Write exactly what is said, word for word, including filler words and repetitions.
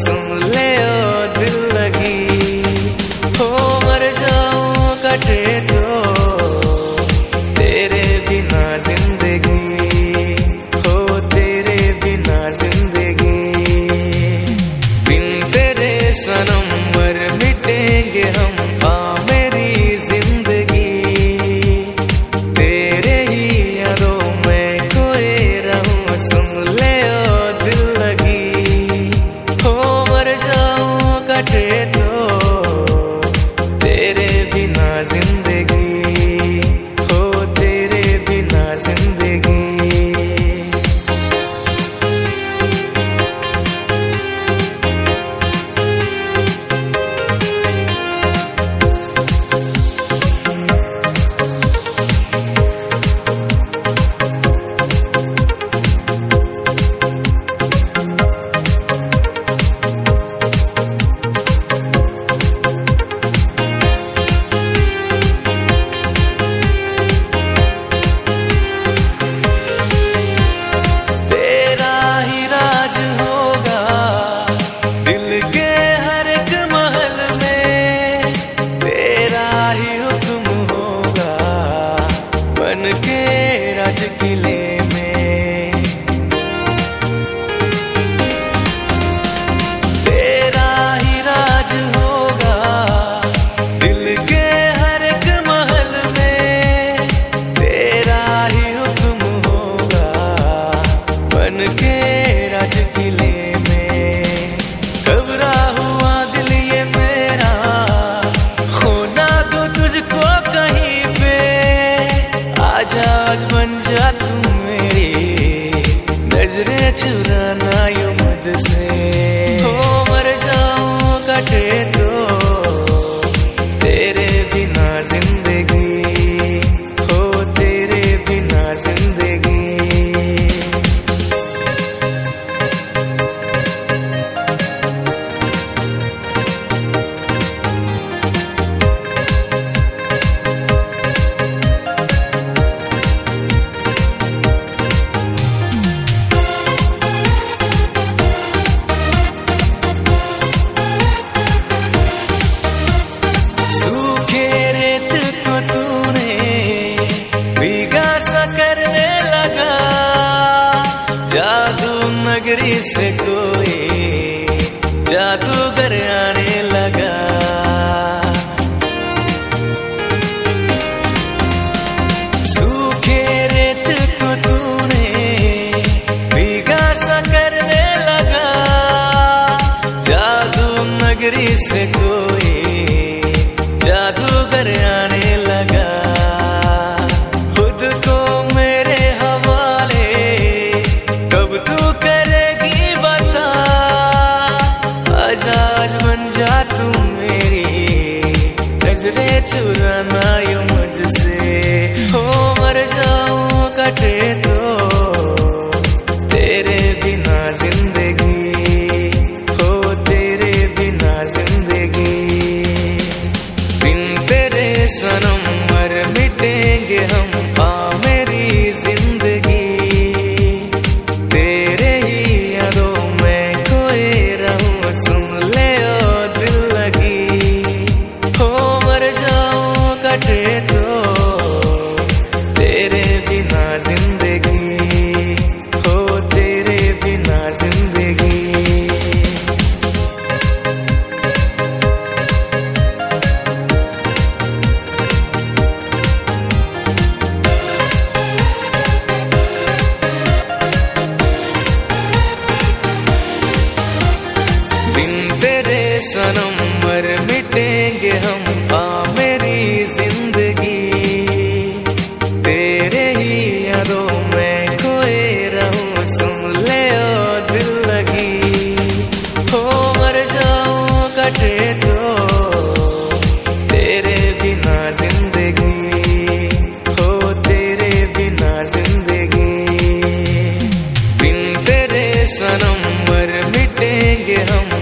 सुन ले ओ दिल लगी। हो मर जाऊं कटे तो तेरे बिना जिंदगी, हो तेरे बिना जिंदगी। बिन तेरे सनम मर मिटेंगे हम, आ मेरी जिंदगी। तेरे ही यादों में खोए रहूं, सुन ले ओ दिल लगी। हो मर जाऊं कटे तो तेरे बिना जिंदगी, हो तेरे बिना जिंदगी। के राज किले में तेरा ही राज होगा, दिल के हर एक महल में तेरा ही हुक्म होगा, बन के राज किले में। घबरा हुआ दिल ये मेरा, खोना दो तुझको कहीं पे। आजा आज बन जा तू मेरी, नजरें चुराना यूं मुझसे। हो मर जाऊं कटे तो तेरे बिना जिंदगी, हो तेरे बिना जिंदगी। जादू नगरी से कोई जादूगर आने लगा। सूखे रेत को तूने भीगा सा करने लगा। जादू नगरी से कोई जादूगर आने लगा। खुद को मेरे नजरें चुराना यूं मुझसे। हो मर जाऊं कटे तो तेरे बिना जिंदगी, हो तेरे बिना जिंदगी। बिन तेरे सनम मर मिटेंगे हम, आ मेरी जिंदगी। तेरे ही यादों में खोए रहूं, सुन ले ओ दिल लगी। कटे तो तेरे बिना जिंदगी, हो तेरे बिना जिंदगी। बिन तेरे सनम मर मिटेंगे हम, आ मेरी जिंदगी। तेरे ही यादों में खोए रहूं, सुन ले ओ दिल लगी। हो मर जाऊं कटे तो तेरे बिना जिंदगी, हो तेरे बिना जिंदगी। बिन तेरे सनम मर मिटेंगे हम,